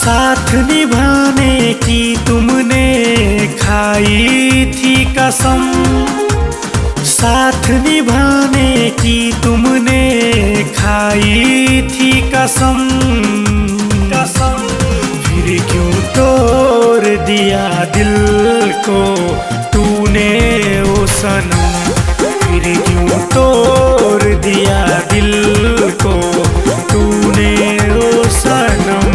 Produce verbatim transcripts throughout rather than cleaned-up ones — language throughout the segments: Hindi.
साथ निभाने की तुमने खाई थी कसम, साथ निभाने की तुमने खाई थी कसम, कसम। फिर क्यों तोड़ दिया दिल को तूने ओ सनम, फिर क्यों तोड़ दिया दिल को तूने ओ सनम।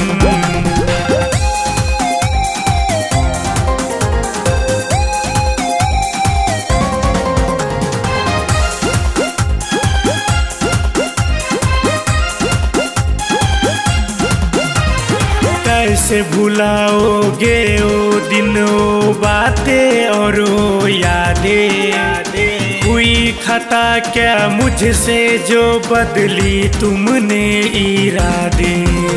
कैसे भुलाओगे ओ दिन ओ बातें और ओ यादें, हुई खता क्या मुझसे जो बदली तुमने इरादे,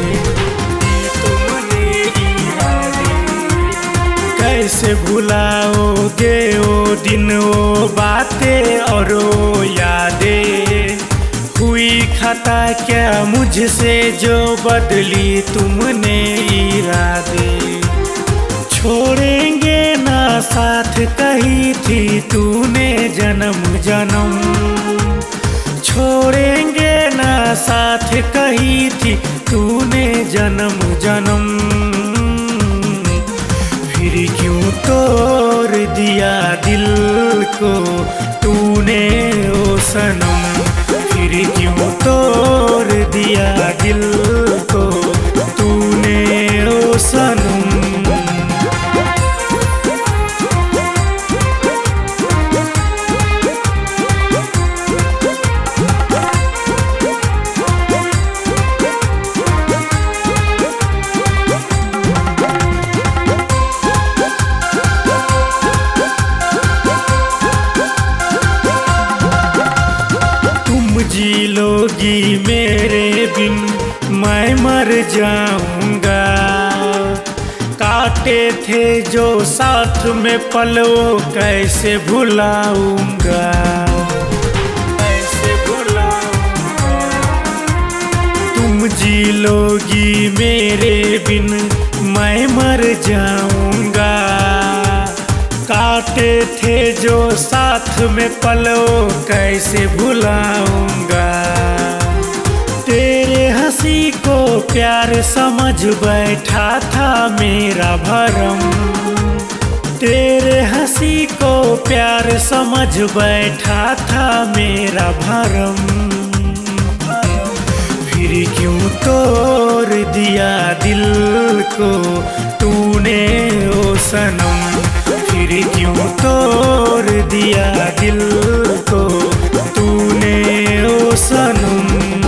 तुमने इरादे। कैसे भुलाओगे ओ दिन ओ बातें और ओ यादें, हुई खता क्या मुझसे जो बदली तुमने इरादे। छोड़ेंगे ना साथ कही थी तूने जन्म जन्म, छोड़ेंगे ना साथ कही थी तूने जन्म जन्म। फिर क्यों तोड़ दिया दिल को तूने ओ सनम, फिर क्यों तोड़ दिया दिल को तूने ओ सनम। जी लोगी मेरे बिन मैं मर जाऊंगा, काटे थे जो साथ में पल वो कैसे भुलाऊंगा, कैसे भुलाऊंगा। तुम जी लोगी मेरे बिन मैं मर जाऊंगा, काटे थे जो साथ में पलो कैसे भुलाऊंगा। तेरे हंसी को प्यार समझ बैठा था मेरा भरम, तेरे हंसी को प्यार समझ बैठा था मेरा भरम। फिर क्यों तोड़ दिया दिल को तूने ओ सनम, फिर क्यों तोड़ दिया दिल को तूने ओ सनम।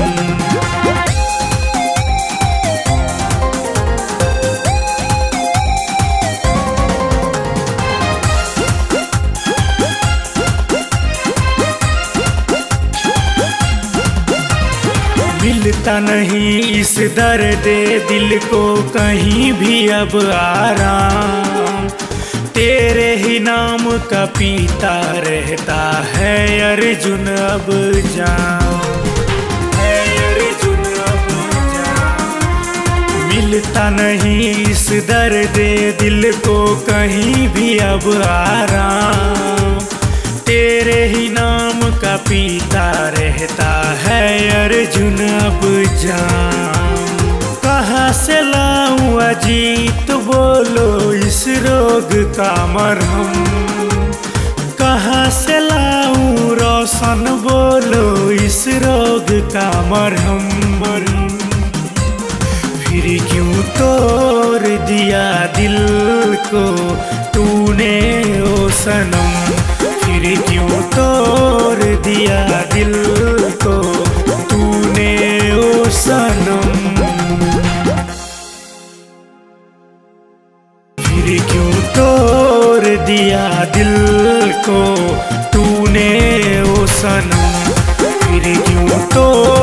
मिलता नहीं इस दर्द दिल को कहीं भी अब आराम, तेरे ही नाम का पीता रहता है अर्जुन अब जान, है अर्जुन अब जान। मिलता नहीं इस दर्द दिल को कहीं भी अब आराम, तेरे ही नाम का पीता रहता है अर्जुन अब जान। कहाँ से लाऊं अजीत बोलो इस रोग का मरहम, कहाँ से लाऊं रोशन बोलो इस रोग का मरहम। फिर क्यों तोड़ दिया दिल को तूने ओ सनम, फिर क्यों तोड़ दिया दिल को तूने ओ सनम। फिर क्यों तोड़ दिया दिल को तूने ओ सनम, फिर क्यों तोड़